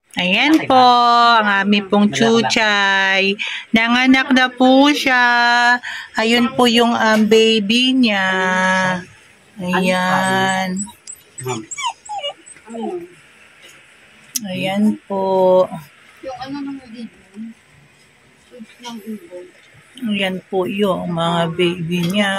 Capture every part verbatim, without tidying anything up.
Ayan po, ang aming pong chuchay. Nanganak na po siya. Ayun po yung um, baby niya. Ayan. Ayan po. Yung ano naman dito, soup ng ubo. Ayan po yung mga baby niya.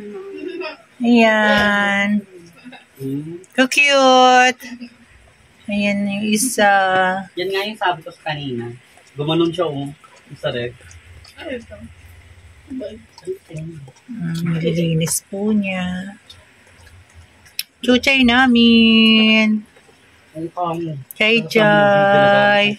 Ayan. So cute. Ayan yung isa. Yan nga yung sabi ko sa kanina. Gumanon siya oh. Sa rep. Ano ito? Um, nililinis po niya. Chuchay namin. Ang kamo. Chay chay.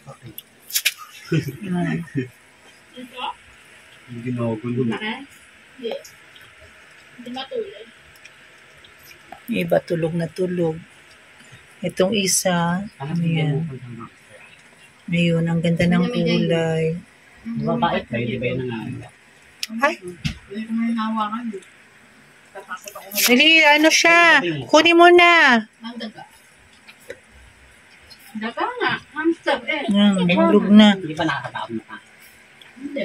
Yung ginawa ko doon. Hindi. Hindi matulad. Iba tulog na tulog. Itong isa, ano yan? Ayun, ang ganda ng kulay. Mabait ba? Hindi ba yun nangalan? Ay, Hindi ko may hawakan. Tapakot ako. dali, ano siya? Kunin mo na. Ang daga. Daga nga. Hamster eh. Hmm, tulog na. Hindi ba nakakataon na ka? Hindi.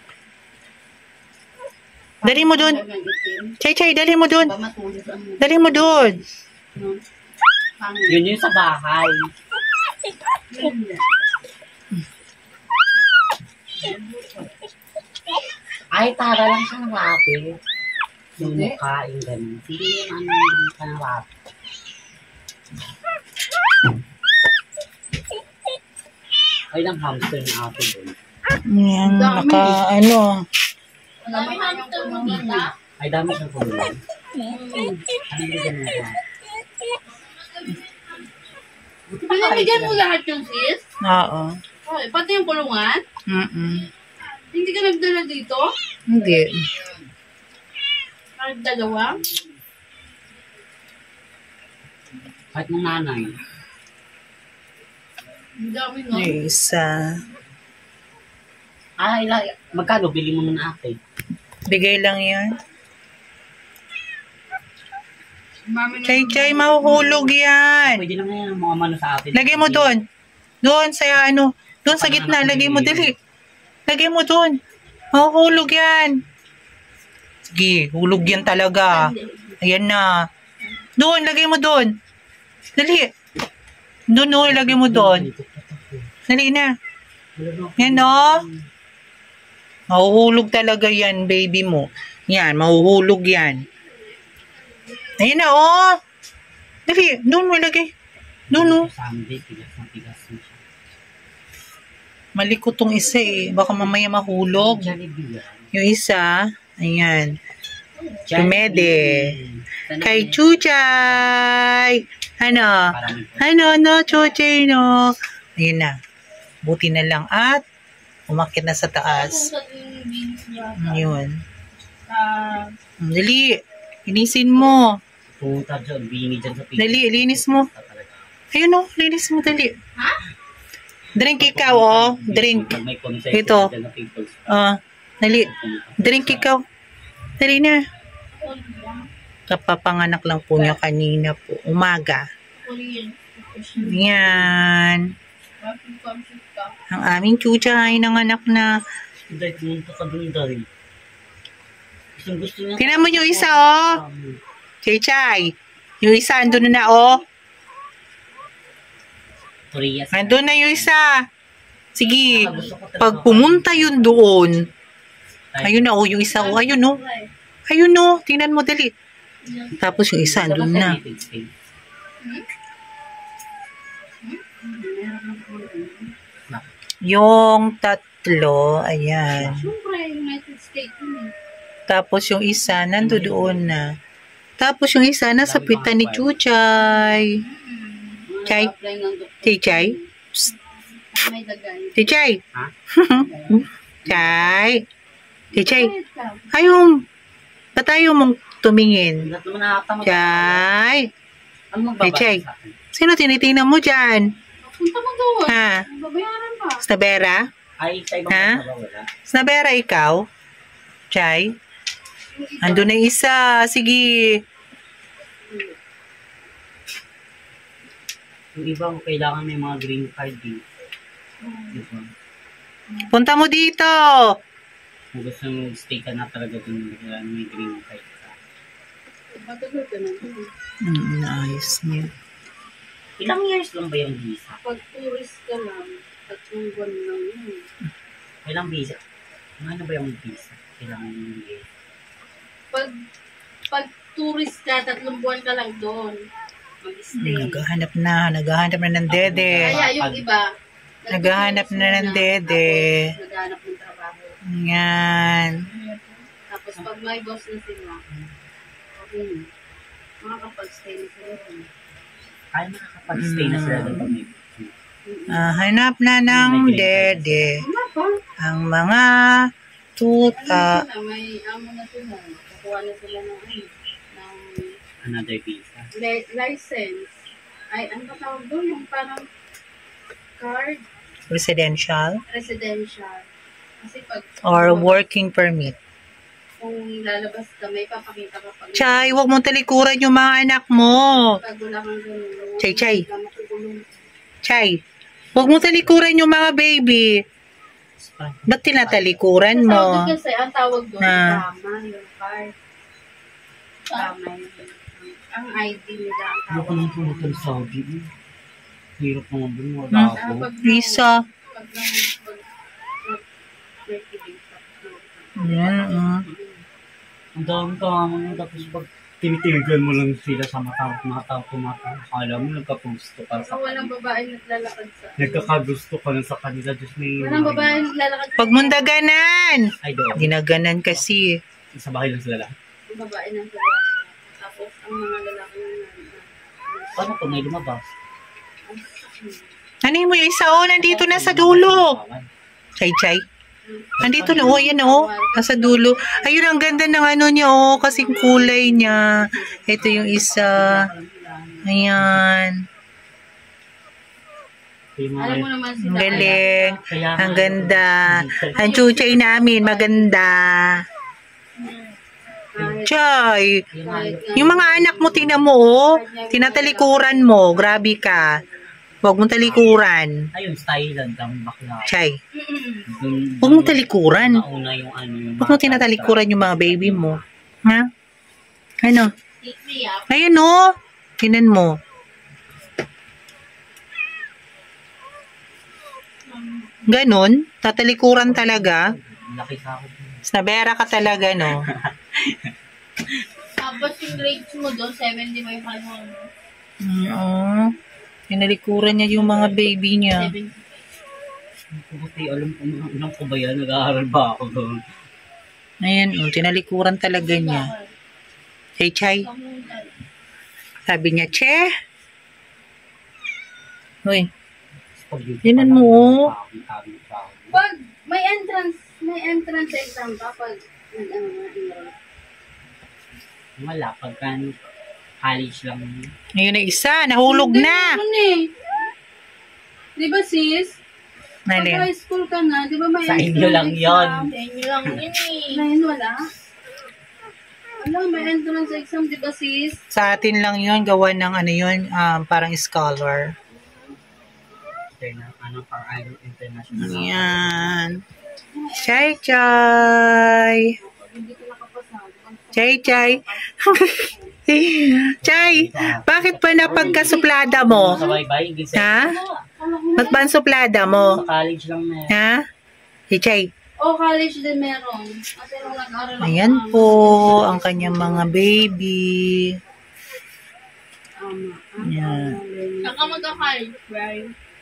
Dali mo dun. Dagang itim. Chay chay, dali mo dun. Ba matulad ang Dali mo dun. no? Pangit. Yun yung sa bahay. Hindi. Ay, tara lang siya ng rapid. Yung mukha, yung ganun. Hindi yung ano yung siya ng rapid. Ay, ng hamster na ako doon. Yan, naka, ano. Wala ba yung tulungan na? Ay, dami siyang kulay. Ano yung ganun siya? Binibigyan mo lahat yung sis? Oo. Okay, pati yung kulungan? Mm-mm. Hindi ka nagdala dito? Hindi. Kahit dalawa? Kahit ng nanay. Ang dami no? Yung isa. Ay, la- magkano? Bili mo na ate. Bigay lang yan. Mami na Chay chay, mahuhulog yan. Pwede naman yan ang mga mano sa atin. Lagay mo doon. Doon sa ano. Doon sa gitna. Lagay mo dali. Lagay mo doon. Mahuhulog yan. Sige, hulog yan talaga. Ayan na. Doon, lagay mo doon. Dali. Doon, no, lagay mo doon. Dali na. Yan, no. Mahuhulog talaga yan, baby mo. Yan, mahuhulog yan. Ayan na, oh. Dali, doon mo lagay. Doon, no. Someday, tigas na tigas na siya. Malikot tong isa eh. Baka mamaya mahulog. Jollibee yan. Yung isa, ayan. Jollibee. Tumede. Sana Kay yan. Chuchay. Ano? Parang Ano, no, Chuchay, no. Ayan na. Buti na lang at umakyat na sa taas. Ayun. Ah, Dali. Linisin mo. pumunta dyan, bini dyan sa pizza. Dali, linis mo. Ayun, no. Linis mo, dali. ha? Drink ikaw, oh. Drink. Pag may concert Ito. dyan na people's Ah, dali. Drink ikaw. Dali na. Kapapanganak lang po niya kanina po. Umaga. Korean. Yan. Bakit kamsit ka? Ang aming chuchay ng anak na. Dahil pumunta ka dun dahil. Gusto gusto niya. Tingnan mo yung isa, oh. Chuchay. Yung isa, andun na, oh. Korea. Andun na yung isa. Sige. Pag pumunta yun doon. Ayun na, oh. Yung isa, oh. Ayun, oh. Ayun, oh. Tingnan mo, dali. Tapos yung isa, andun na. Yung tatlo, ayan. Siyempre, United States yun eh. Tapos yung isa, nando doon na. Tapos yung isa, nasa pitan ni Chuchay. Chay? Apply ng doktor. Chay Chay? May dagay. Chay Chay? Ha? Chay? Chay Chay? Wait lang. Ayaw, ba't ayaw mong tumingin? Lahat naman nakakama. Chay? Ano magbabasa Chay. sa akin? Sino tinitingnan mo dyan? Punta mo doon. Ha? Babayaran pa. Snabera? Ay, sa ibang Ha? bansa ba wala? Snabera ikaw? Chay? Ando na isa. Sige. Yung iba, kailangan may mga green card din. Diba? Punta mo dito. Kung gusto mo stay ka na talaga dun, kailangan may green card ka. Matagal ka na dun. Hmm, ayos niya. Ilang years lang ba yung visa? Pag tourist ka lang, tatlong buwan lang yun. Ilang visa? Ano ba yung visa? Kailangan yung years? Pag, pag tourist ka, tatlong buwan ka lang doon. Mag-stay. Naghahanap na. Naghahanap na ng dede. Kaya yung iba, Naghahanap na ng dede. Tapos, naghahanap ng trabaho. Yan. Tapos, pag may boss na sila, okay na. Makakapag-stay na sila rin. Kaya makakapag-stay na sila doon. Ah, hanap na ng dede. Ano pa? Ang mga tuta. Ano sila, may amo na sila. Kukuha na sila ng, ano, ng Another visa. li- license. Ay, ano ba tawag doon? Yung parang card, Residential. residential. Kasi pag Or working permit. kung lalabas ka, may papakita ka pag Chay, huwag mong talikuran yung mga anak mo. pag wala kang ganun. Chay, Chay. wala makukulong. Chay, huwag mong talikuran yung mga baby. Ba't tinatalikuran Sa mo? Saudi kasi, ang tawag doon, Ah. tama, yung card. Tama yun. Ang I D nila ang Ano tawag. ka nang pumunta sa Saudi? Hirap naman dun. Wala Hmm? ako. Ah, pag Visa. Pag lang, pag thirty days, tapos Yan, mm. Ang dami ka naman. Tapos pag tinitigan mo lang sila sa mata, mata, tumata. Akala mo nagkagusto ka sa So, walang kanila. babae naglalakad sa... Nagkakagusto ka lang sa kanila. Diyos may... Walang babae naglalakad sa... Huwag mong daganan. Ay, doon. Ginaganan kasi. Sa bahay lang sila lahat. Yung babae ng babae. Tapos, ang mga lalaki na... Paano kung may lumabas? Ano mo yung isa? Oh, nandito na sa dulo. Chay, chay. Nandito na. Oh, yan oh. Nasa dulo. Ayun, ang ganda ng ano niya oh. Kasing kulay niya. Ito yung isa. Ayan. Alam mo naman sila. Ang galing. Kaya Ang ganda. Ang chuchay namin, maganda. Chay. Yung mga anak mo, tingnan mo, oh. Tinatalikuran mo. Grabe ka. Huwag mong talikuran. Ayun, style lang. Dami bakla. Chay. Dun- Huwag mong talikuran. Nauna yung ano yung... Huwag mong tinatalikuran yung mga baby mo. Ha? Ano? Iiyak. Ayan, oh. Tinan mo. Ganon. Tatalikuran talaga. Laki sa ako. Snabera ka talaga, no? Tapos yung grades mo doon, seventy may five mo. Oo. Tinalikuran niya yung mga baby niya. seventy. Kasi alam ko, alam ko ba yan? Nag-aaral ba ako doon? Ayan, oh, tinalikuran talaga niya. Hey, Chay. Sabi niya, Che. Uy, Tingnan mo, oh. Pag may entrance, may entrance exam ka pag nag-ano na enroll. Wala, pagka college lang. ayun na isa. Nahulog na. Ano eh? Di ba sis? Pag Nalin. high school ka na, di ba may Sa inyo entrance lang exam? yon. Sa inyo lang yun eh. Ngayon wala? Wala, may entrance exam, di ba sis? Sa atin lang yun, gawa ng ano yun, um, parang scholar. Ano, para international. Ayan. Chay, Chay. Hindi ko nakapasa. Chay, Chay. Chay, bakit pa napagkasuplada mo? Sa baybay, hindi sa Ha? Ba't ba ang suplada mo? sa college lang na. Ha? Si Chay. O, college din meron. Kasi nung nag-aral ako. Ayan po, ang kanyang mga baby. Tama. Ayan. Saka magka-college, right?